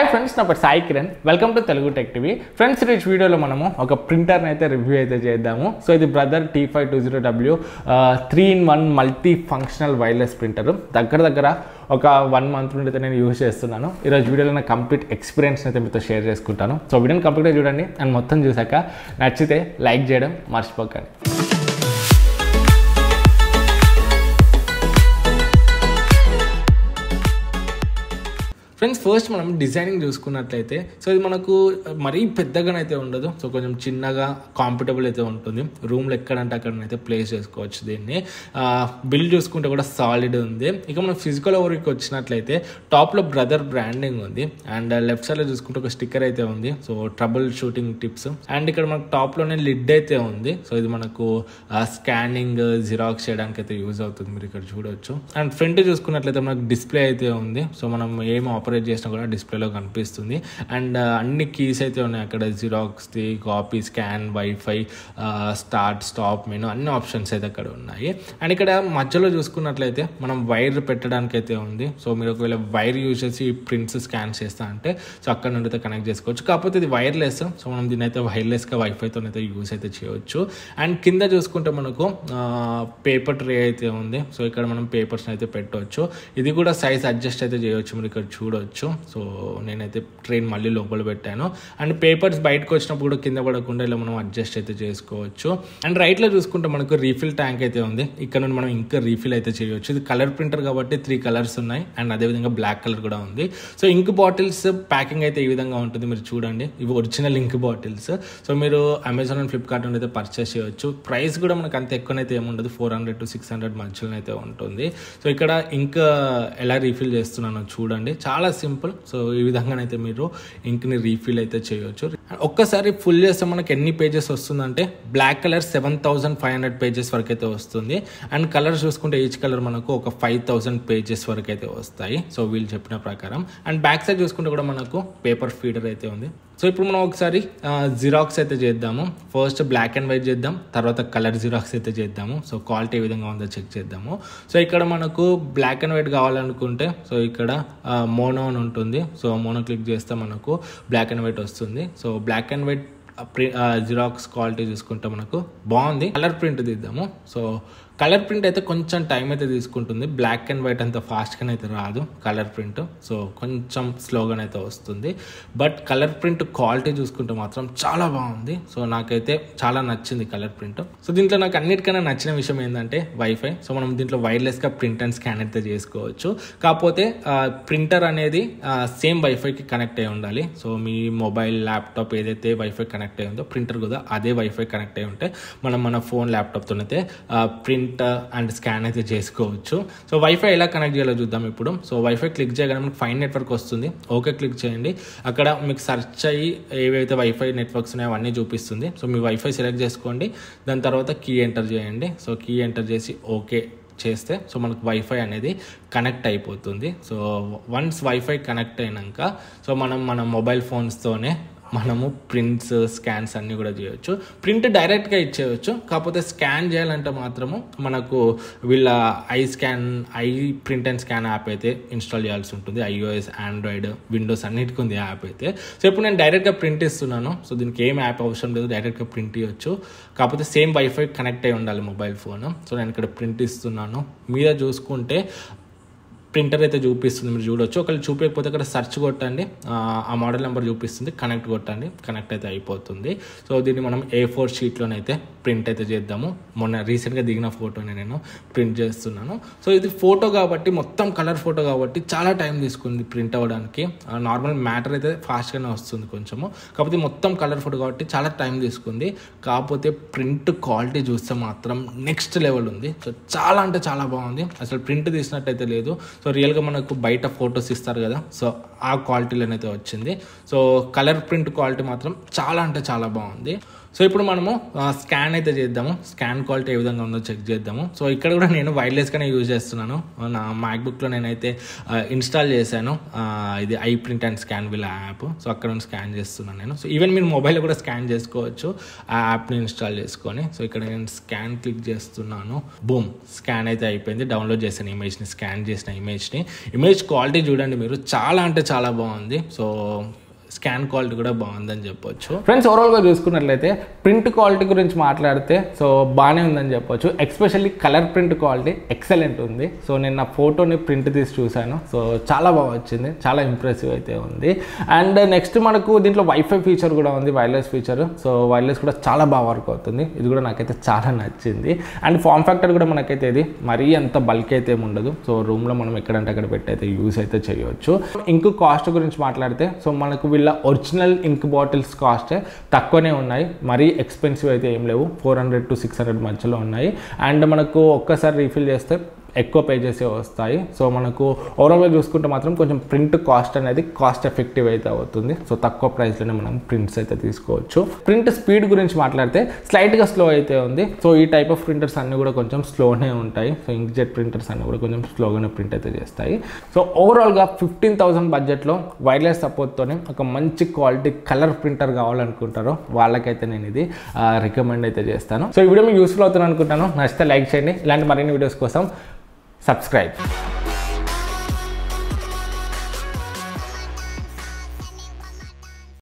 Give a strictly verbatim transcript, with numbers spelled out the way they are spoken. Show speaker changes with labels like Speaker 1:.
Speaker 1: Hi friends, నా పేరు Sai Kiran. Welcome to Telugu tech TV. Friends, ఈ వీడియోలో మనము ఒక ప్రింటర్ని అయితే రివ్యూ అయితే చేద్దాము. సో ఇది Brother T five twenty W three in one multi functional wireless printer. దగ్గర దగ్గర ఒక వన్ మంత్ నుండి అయితే నేను యూజ్ చేస్తున్నాను. ఈరోజు వీడియోలో నా కంప్లీట్ ఎక్స్పీరియన్స్ అయితే మీతో షేర్ చేసుకుంటాను. సో వీడియోని కంప్లీట్గా చూడండి అండ్ మొత్తం చూసాక నచ్చితే లైక్ చేయడం మర్చిపోకండి. ఫ్రెండ్స్, ఫస్ట్ మనం డిజైనింగ్ చూసుకున్నట్లయితే సో ఇది మనకు మరీ పెద్దగానైతే ఉండదు. సో కొంచెం చిన్నగా కాంఫర్టబుల్ అయితే ఉంటుంది. రూమ్లో ఎక్కడంటే అక్కడనైతే ప్లేస్ చేసుకోవచ్చు దీన్ని. బిల్డ్ చూసుకుంటే కూడా సాలిడ్ ఉంది. ఇక మనం ఫిజికల్ ఓవర్కి వచ్చినట్లయితే టాప్లో బ్రదర్ బ్రాండింగ్ ఉంది అండ్ లెఫ్ట్ సైడ్లో చూసుకుంటే ఒక స్టిక్కర్ అయితే ఉంది. So troubleshooting tips and ఇక్కడ మనకు టాప్లోనే లిడ్ అయితే ఉంది. సో ఇది మనకు స్కానింగ్ జిరాక్స్ చేయడానికి అయితే యూజ్ అవుతుంది, మీరు ఇక్కడ చూడవచ్చు. అండ్ ఫ్రంట్ చూసుకున్నట్లయితే మనకు డిస్ప్లే అయితే ఉంది. సో మనం ఏం ఆపరేట్ చేసినా కూడా డిస్ప్లేలో కనిపిస్తుంది. అండ్ అన్ని కీస్ అయితే ఉన్నాయి అక్కడ, జిరాక్స్ది, copy, scan, wifi, start, stop menu, అన్ని ఆప్షన్స్ అయితే అక్కడ ఉన్నాయి. అండ్ ఇక్కడ మధ్యలో చూసుకున్నట్లయితే మనం వైర్ పెట్టడానికి అయితే ఉంది. సో మీరు ఒకవేళ వైర్ యూజ్ చేసి ప్రింట్స్ స్కాన్ చేస్తా అంటే సో అక్కడ నుండి అయితే కనెక్ట్ చేసుకోవచ్చు. కాకపోతే ఇది వైర్లెస్, సో మనం దీని అయితే వైర్లెస్గా వైఫైతో అయితే యూజ్ అయితే చేయవచ్చు. అండ్ కింద చూసుకుంటే మనకు పేపర్ ట్రే అయితే ఉంది. సో ఇక్కడ మనం పేపర్స్ అయితే పెట్టవచ్చు. ఇది కూడా సైజ్ అడ్జస్ట్ అయితే చేయవచ్చు, మీరు ఇక్కడ చూడవచ్చు. సో నేనైతే ట్రైన్ మళ్ళీ లోపల పెట్టాను. అండ్ పేపర్స్ బయటకు వచ్చినప్పుడు కూడా కింద పడకుండా ఇలా మనం అడ్జస్ట్ అయితే చేసుకోవచ్చు. అండ్ రైట్లో చూసుకుంటే మనకు రీఫిల్ ట్యాంక్ అయితే ఉంది. ఇక్కడ నుండి మనం ఇంకా రీఫిల్ అయితే చేయవచ్చు. ఇది కలర్ ప్రింటర్ కాబట్టి త్రీ కలర్స్ ఉన్నాయి అండ్ అదేవిధంగా బ్లాక్ కలర్ కూడా ఉంది. సో ఇంక్ బాటిల్స్ ప్యాకింగ్ అయితే ఈ విధంగా ఉంటుంది, మీరు చూడండి. ఇవి ఒరిజినల్ ఇంక్ బాటిల్స్. సో మీరు అమెజాన్ అండ్ ఫ్లిప్కార్ట్ నుండి అయితే పర్చేస్ చేయవచ్చు. ప్రైస్ కూడా మనకు అంత ఎక్కువనైతే ఏముండదు, four hundred to six hundred మధ్యలో అయితే ఉంటుంది. సో ఇక్కడ ఇంక్ ఎలా రీఫిల్ చేస్తున్నానో చూడండి, చాలా సింపుల్. సో ఈ విధంగానైతే మీరు ఇంక్ని రీఫిల్ అయితే చేయవచ్చు. ఒక్కసారి ఫుల్ చేస్తే మనకి ఎన్ని పేజెస్ వస్తుందంటే black colour seven thousand five hundred pages వరకు అయితే వస్తుంది. అండ్ కలర్ చూసుకుంటే ఈచ్ కలర్ మనకు ఒక ఫైవ్ థౌసండ్ పేజెస్ వరకు అయితే వస్తాయి, సో వీళ్ళు చెప్పిన ప్రకారం. అండ్ బ్యాక్ సైడ్ చూసుకుంటే కూడా మనకు పేపర్ ఫీడర్ అయితే ఉంది. సో ఇప్పుడు మనం ఒకసారి జిరాక్స్ అయితే చేద్దాము. ఫస్ట్ బ్లాక్ అండ్ వైట్ చేద్దాం, తర్వాత కలర్ జిరాక్స్ అయితే చేద్దాము. సో క్వాలిటీ ఏ విధంగా ఉందో చెక్ చేద్దాము. సో ఇక్కడ మనకు బ్లాక్ అండ్ వైట్ కావాలనుకుంటే సో ఇక్కడ మోనో అని ఉంటుంది. సో మోనో క్లిక్ చేస్తే మనకు బ్లాక్ అండ్ వైట్ వస్తుంది. So black and white Xerox quality చూసుకుంటే మనకు బాగుంది. కలర్ ప్రింట్ తీద్దాము. సో కలర్ ప్రింట్ అయితే కొంచెం టైం అయితే తీసుకుంటుంది. బ్లాక్ అండ్ వైట్ అంత ఫాస్ట్గా అయితే రాదు కలర్ ప్రింట్, సో కొంచెం స్లోగానైతే వస్తుంది. బట్ కలర్ ప్రింట్ క్వాలిటీ చూసుకుంటే మాత్రం చాలా బాగుంది. సో నాకైతే చాలా నచ్చింది కలర్ ప్రింట్. సో దీంట్లో నాకు అన్నిటికన్నా నచ్చిన విషయం ఏంటంటే వైఫై. సో మనం దీంట్లో వైర్లెస్గా ప్రింట్ అండ్ స్కాన్ అయితే చేసుకోవచ్చు. కాకపోతే ప్రింటర్ అనేది సేమ్ వైఫైకి కనెక్ట్ అయి ఉండాలి. సో మీ మొబైల్, ల్యాప్టాప్ ఏదైతే వైఫై కనెక్ట్ అయి ఉందో ప్రింటర్ కూడా అదే వైఫై కనెక్ట్ అయి ఉంటే మనం మన ఫోన్, ల్యాప్టాప్తో అయితే ప్రింట్ అండ్ స్కాన్ అయితే చేసుకోవచ్చు. సో వైఫై ఎలా కనెక్ట్ చేయాలో చూద్దాం ఇప్పుడు. సో వైఫై క్లిక్ చేయగానే మనకు ఫైన్ నెట్వర్క్ వస్తుంది. ఓకే క్లిక్ చేయండి. అక్కడ మీకు సెర్చ్ అయ్యి ఏవైతే వైఫై నెట్వర్క్స్ ఉన్నాయో అవన్నీ చూపిస్తుంది. సో మీ వైఫై సెలెక్ట్ చేసుకోండి, దాని తర్వాత కీ ఎంటర్ చేయండి. సో కీ ఎంటర్ చేసి ఓకే చేస్తే సో మనకు వైఫై అనేది కనెక్ట్ అయిపోతుంది. సో వన్స్ వైఫై కనెక్ట్ అయినాక సో మనం మన మొబైల్ ఫోన్స్తోనే మనము ప్రింట్స్, స్కాన్స్ అన్నీ కూడా చేయొచ్చు. ప్రింట్ డైరెక్ట్గా ఇచ్చేయచ్చు. కాకపోతే స్కాన్ చేయాలంటే మాత్రము మనకు వీళ్ళ I scan I print and scan app అయితే ఇన్స్టాల్ చేయాల్సి ఉంటుంది. ఐఓఎస్, ఆండ్రాయిడ్, విండోస్ అన్నిటికీ ఉంది యాప్ అయితే. సో ఇప్పుడు నేను డైరెక్ట్గా ప్రింట్ ఇస్తున్నాను. సో దీనికి ఏం యాప్ అవసరం లేదు, డైరెక్ట్గా ప్రింట్ ఇవ్వచ్చు. కాకపోతే సేమ్ వైఫై కనెక్ట్ అయి ఉండాలి మొబైల్ ఫోన్. సో నేను ఇక్కడ ప్రింట్ ఇస్తున్నాను. మీద చూసుకుంటే ప్రింటర్ అయితే చూపిస్తుంది, మీరు చూడవచ్చు. ఒకవేళ చూపించకపోతే అక్కడ సెర్చ్ కొట్టండి, ఆ మోడల్ నెంబర్ చూపిస్తుంది, కనెక్ట్ కొట్టండి, కనెక్ట్ అయితే అయిపోతుంది. సో దీన్ని మనం ఏ ఫోర్ షీట్లోనైతే ప్రింట్ అయితే చేద్దాము. మొన్న రీసెంట్గా దిగిన ఫోటోని నేను ప్రింట్ చేస్తున్నాను. సో ఇది ఫోటో కాబట్టి, మొత్తం కలర్ ఫోటో కాబట్టి చాలా టైం తీసుకుంది ప్రింట్ అవ్వడానికి. నార్మల్ మ్యాటర్ అయితే ఫాస్ట్గానే వస్తుంది కొంచెము, కాకపోతే మొత్తం కలర్ ఫోటో కాబట్టి చాలా టైం తీసుకుంది. కాకపోతే ప్రింట్ క్వాలిటీ చూస్తే మాత్రం నెక్స్ట్ లెవెల్ ఉంది. సో చాలా అంటే చాలా బాగుంది. అసలు ప్రింట్ తీసినట్టయితే లేదు. సో రియల్గా మనకు బయట ఫొటోస్ ఇస్తారు కదా, సో ఆ క్వాలిటీలోనైతే వచ్చింది. సో కలర్ ప్రింట్ క్వాలిటీ మాత్రం చాలా అంటే చాలా బాగుంది. సో ఇప్పుడు మనము స్కాన్ అయితే చేద్దాము, స్కాన్ క్వాలిటీ ఏ విధంగా ఉందో చెక్ చేద్దాము. సో ఇక్కడ కూడా నేను వైర్లెస్గానే యూజ్ చేస్తున్నాను. నా మ్యాక్బుక్లో నేనైతే ఇన్స్టాల్ చేశాను ఇది I print and scan will app. So అక్కడ నుంచి స్కాన్ చేస్తున్నాను నేను. సో ఈవెన్ మీరు మొబైల్లో కూడా స్కాన్ చేసుకోవచ్చు ఆ యాప్ని ఇన్స్టాల్ చేసుకొని. సో ఇక్కడ నేను స్కాన్ క్లిక్ చేస్తున్నాను. బూమ్, స్కాన్ అయితే అయిపోయింది. డౌన్లోడ్ చేసిన ఇమేజ్ని, స్కాన్ చేసిన ఇమేజ్ని, ఇమేజ్ క్వాలిటీ చూడండి మీరు, చాలా అంటే చాలా బాగుంది. సో స్కాన్ క్వాలిటీ కూడా బాగుందని చెప్పొచ్చు. ఫ్రెండ్స్ ఓవరాల్గా చూసుకున్నట్లయితే ప్రింట్ క్వాలిటీ గురించి మాట్లాడితే సో బాగానే ఉందని చెప్పొచ్చు. Especially colour print quality excellent ఉంది. సో నేను నా ఫోటోని ప్రింట్ తీసి చూశాను. సో చాలా బాగా వచ్చింది, చాలా ఇంప్రెసివ్ అయితే ఉంది. అండ్ నెక్స్ట్ మనకు దీంట్లో వైఫై ఫీచర్ కూడా ఉంది, వైర్లెస్ ఫీచర్. సో వైర్లెస్ కూడా చాలా బాగా వర్క్ అవుతుంది. ఇది కూడా నాకైతే చాలా నచ్చింది. అండ్ ఫామ్ ఫ్యాక్టర్ కూడా మనకైతే ఇది మరీ అంత బల్క్ అయితే ఏమి ఉండదు. సో రూమ్లో మనం ఎక్కడంటే అక్కడ పెట్టి అయితే యూస్ అయితే చేయవచ్చు. ఇంక్ కాస్ట్ గురించి మాట్లాడితే సో మనకు వీళ్ళ ఒరిజినల్ ఇంక్ బాటిల్స్ కాస్ట్ తక్కువనే ఉన్నాయి, మరీ ఎక్స్పెన్సివ్ అయితే ఏం లేవు. Four hundred to six hundred మధ్యలో ఉన్నాయి. అండ్ మనకు ఒక్కసారి రీఫిల్ చేస్తే ఎక్కువ పే చేసే వస్తాయి. సో మనకు ఓవరాల్గా చూసుకుంటే మాత్రం కొంచెం ప్రింట్ కాస్ట్ అనేది కాస్ట్ ఎఫెక్టివ్ అయితే అవుతుంది. సో తక్కువ ప్రైస్లోనే మనం ప్రింట్స్ అయితే తీసుకోవచ్చు. ప్రింట్ స్పీడ్ గురించి మాట్లాడితే స్లైట్గా స్లో అయితే ఉంది. సో ఈ టైప్ ఆఫ్ ప్రింటర్స్ అన్నీ కూడా కొంచెం స్లోనే ఉంటాయి. సో ఇంక్జెట్ ప్రింటర్స్ అన్నీ కూడా కొంచెం స్లోగానే ప్రింట్ అయితే చేస్తాయి. సో ఓవరాల్గా ఫిఫ్టీన్ థౌసండ్ బడ్జెట్లో వైర్లెస్ సపోర్ట్తోనే ఒక మంచి క్వాలిటీ కలర్ ప్రింటర్ కావాలనుకుంటారో వాళ్ళకైతే నేను ఇది రికమెండ్ అయితే చేస్తాను. సో ఈ వీడియో మీకు యూస్ఫుల్ అవుతుంది అనుకుంటాను. నచ్చితే లైక్ చేయండి. ఇలాంటి మరిన్ని వీడియోస్ కోసం subscribe.